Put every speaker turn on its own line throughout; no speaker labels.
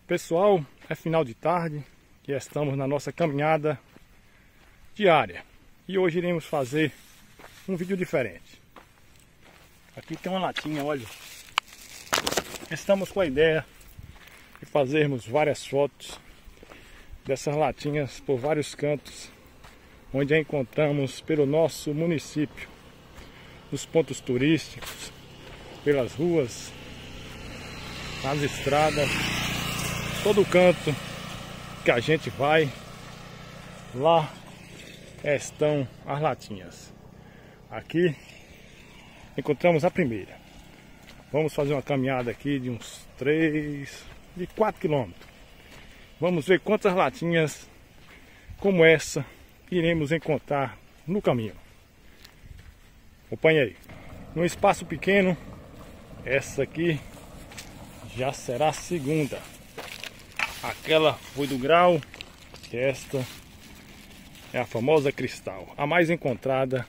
Pessoal, é final de tarde e estamos na nossa caminhada diária. E hoje iremos fazer um vídeo diferente. Aqui tem uma latinha, olha. Estamos com a ideia de fazermos várias fotos dessas latinhas por vários cantos, onde a encontramos pelo nosso município, nos pontos turísticos, pelas ruas, nas estradas. Todo canto que a gente vai, lá estão as latinhas. Aqui encontramos a primeira. Vamos fazer uma caminhada aqui de uns 4 quilômetros. Vamos ver quantas latinhas como essa iremos encontrar no caminho. Acompanhe aí. Num espaço pequeno, essa aqui já será a segunda. Aquela foi do grau, esta é a famosa cristal, a mais encontrada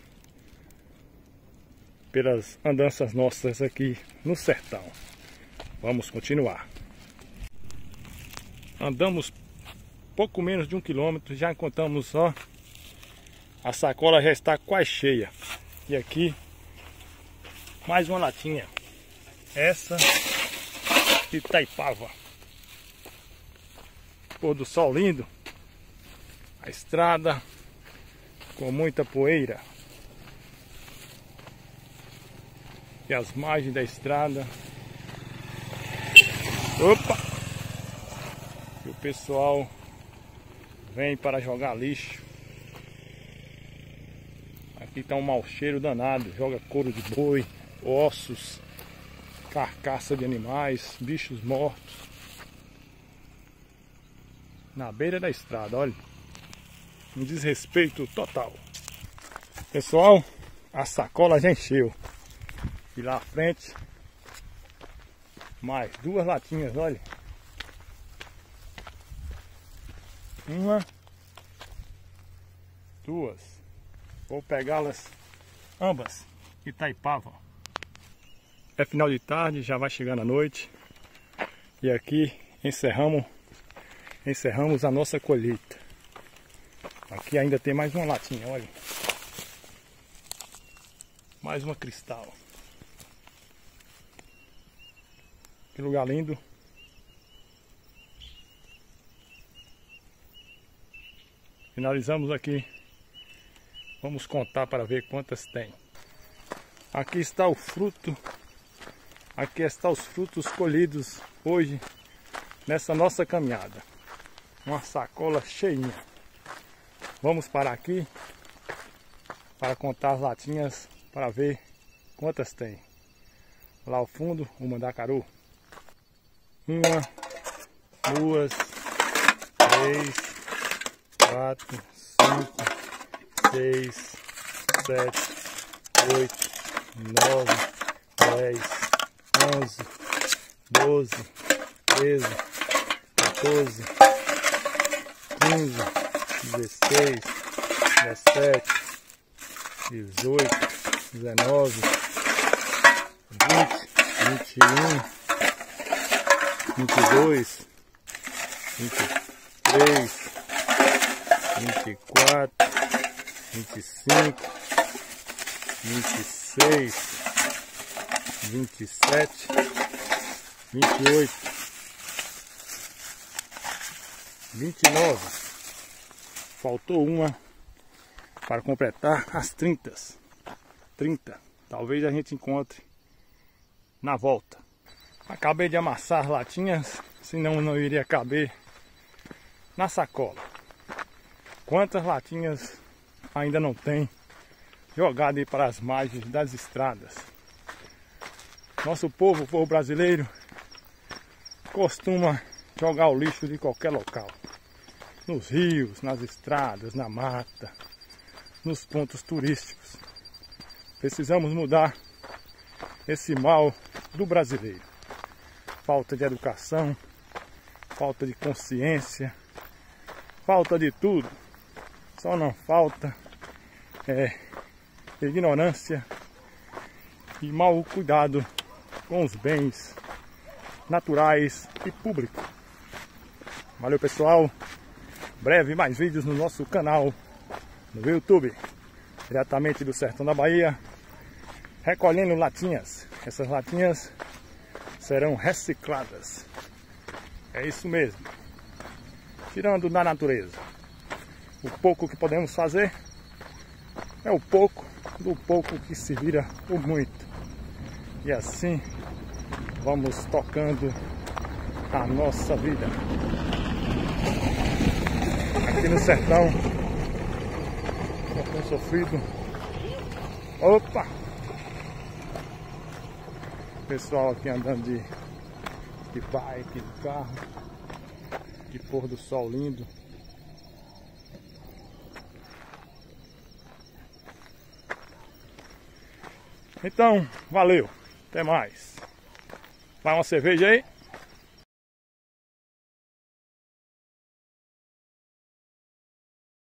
pelas andanças nossas aqui no sertão. Vamos continuar. Andamos pouco menos de 1 quilômetro, já encontramos, ó, a sacola já está quase cheia. E aqui mais uma latinha, essa de Itaipava. Pôr do sol lindo, a estrada com muita poeira e as margens da estrada. Opa! E o pessoal vem para jogar lixo. Aqui está um mau cheiro danado, joga couro de boi, ossos, carcaça de animais, bichos mortos na beira da estrada, olha, um desrespeito total. Pessoal, a sacola já encheu. E lá à frente mais 2 latinhas, olha. Uma, 2. Vou pegá-las ambas. Itaipava. É final de tarde, já vai chegando a noite. E aqui encerramos a nossa colheita. Aqui ainda tem mais uma latinha, olha. Mais uma cristal. Que lugar lindo. Finalizamos aqui. Vamos contar para ver quantas tem. Aqui está o fruto. Aqui estão os frutos colhidos hoje nessa nossa caminhada. Uma sacola cheinha. Vamos parar aqui para contar as latinhas para ver quantas tem. Lá ao fundo, o mandacaru. 1, 2, 3, 4, 5, 6, 7, 8, 9, 10, 11, 12, 13, 14, 15, 16, 17, 18, 19, 20, 21, 22, 23, 24, 25, 26, 27, 28, 29. Faltou uma para completar as 30. Talvez a gente encontre na volta. Acabei de amassar as latinhas, senão não iria caber na sacola. Quantas latinhas ainda não tem jogado aí para as margens das estradas? Nosso povo, o povo brasileiro, costuma jogar o lixo de qualquer local. Nos rios, nas estradas, na mata, nos pontos turísticos. Precisamos mudar esse mal do brasileiro. Falta de educação, falta de consciência, falta de tudo. Só não falta ignorância e mau cuidado com os bens naturais e públicos. Valeu, pessoal. Breve mais vídeos no nosso canal no YouTube, diretamente do sertão da Bahia, recolhendo latinhas. Essas latinhas serão recicladas. É isso mesmo. Tirando da natureza. O pouco que podemos fazer é o pouco do pouco que se vira o muito. E assim vamos tocando a nossa vida. Aqui no sertão sofrido. Opa! Pessoal aqui andando de bike, de carro. Que pôr do sol lindo. Então, valeu. Até mais. Vai uma cerveja aí?